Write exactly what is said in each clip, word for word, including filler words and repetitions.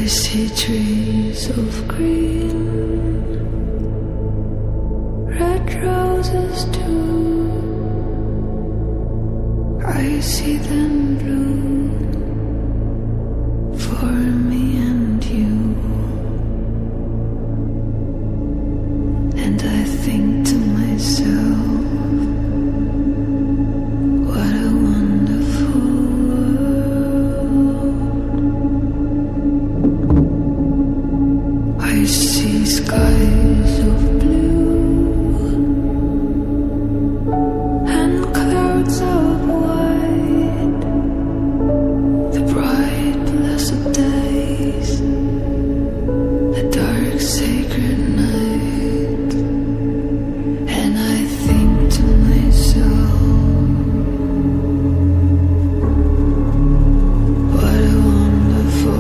I see trees of green, red roses too. I see them bloom for me and you. And I think to myself, what a wonderful world. I see skies of blue and clouds of white, the bright blessed days, the dark sacred night. And I think to myself, what a wonderful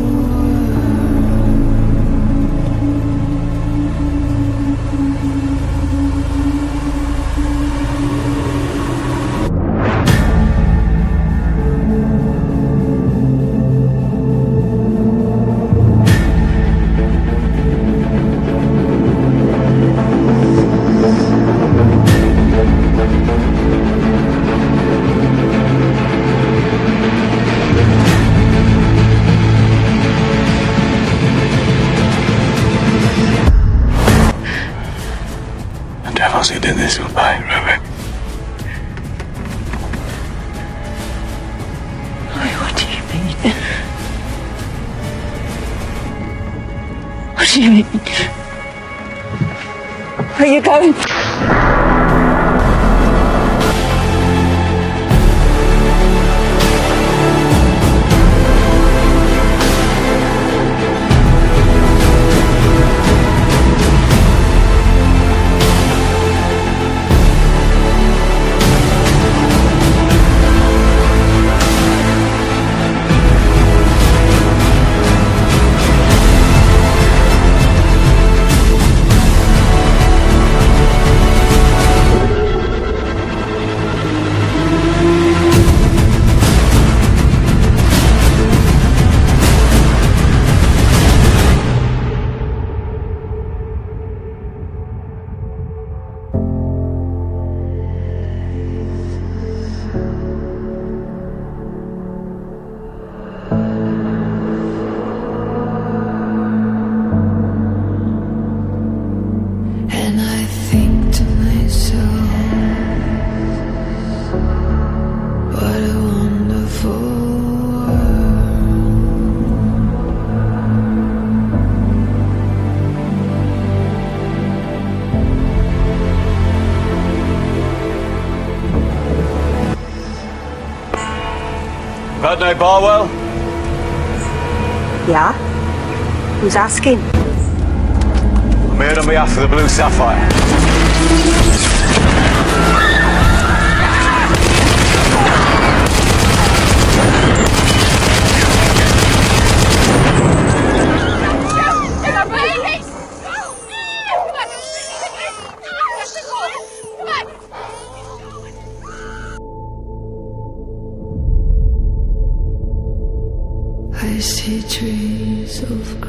The devils who did this will pay, Robert. What do you mean? What do you mean? Where are you going? And I think to myself, what a wonderful world. Heard no Barwell? Yeah? Who's asking? I'm here on behalf of the Blue Sapphire. I see trees of